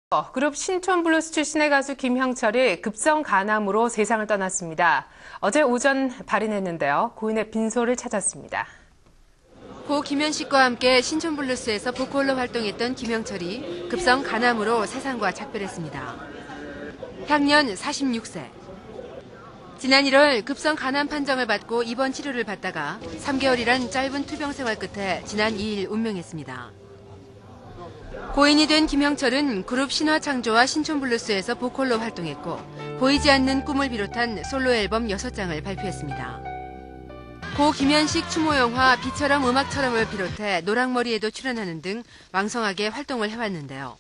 그룹 신촌블루스 출신의 가수 김형철이 급성 간암으로 세상을 떠났습니다. 어제 오전 발인했는데요. 고인의 빈소를 찾았습니다. 고 김현식과 함께 신촌블루스에서 보컬로 활동했던 김형철이 급성 간암으로 세상과 작별했습니다. 향년 46세. 지난 1월 급성 간암 판정을 받고 입원 치료를 받다가 3개월이란 짧은 투병 생활 끝에 지난 2일 운명했습니다. 고인이 된 김형철은 그룹 신화창조와 신촌블루스에서 보컬로 활동했고 보이지 않는 꿈을 비롯한 솔로 앨범 6장을 발표했습니다. 고 김현식 추모 영화 비처럼 음악처럼을 비롯해 노랑머리에도 출연하는 등 왕성하게 활동을 해왔는데요.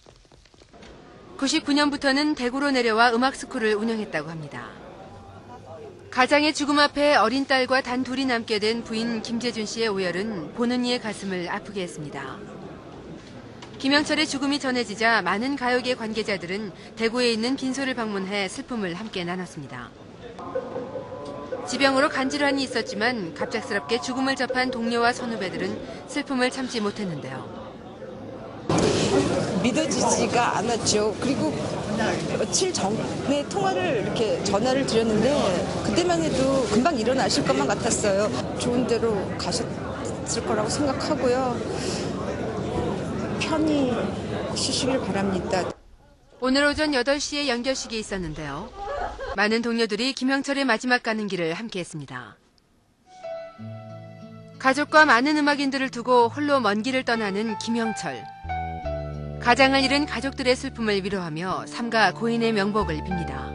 99년부터는 대구로 내려와 음악 스쿨을 운영했다고 합니다. 가장의 죽음 앞에 어린 딸과 단 둘이 남게 된 부인 김재준 씨의 오열은 보는 이의 가슴을 아프게 했습니다. 김형철의 죽음이 전해지자 많은 가요계 관계자들은 대구에 있는 빈소를 방문해 슬픔을 함께 나눴습니다. 지병으로 간질환이 있었지만 갑작스럽게 죽음을 접한 동료와 선후배들은 슬픔을 참지 못했는데요. 믿어지지가 않았죠. 그리고 며칠 전에 통화를 이렇게 전화를 드렸는데 그때만 해도 금방 일어나실 것만 같았어요. 좋은 데로 가셨을 거라고 생각하고요. 편히 쉬시길 바랍니다. 오늘 오전 8시에 연결식이 있었는데요. 많은 동료들이 김형철의 마지막 가는 길을 함께했습니다. 가족과 많은 음악인들을 두고 홀로 먼 길을 떠나는 김형철. 가장을 잃은 가족들의 슬픔을 위로하며 삼가 고인의 명복을 빕니다.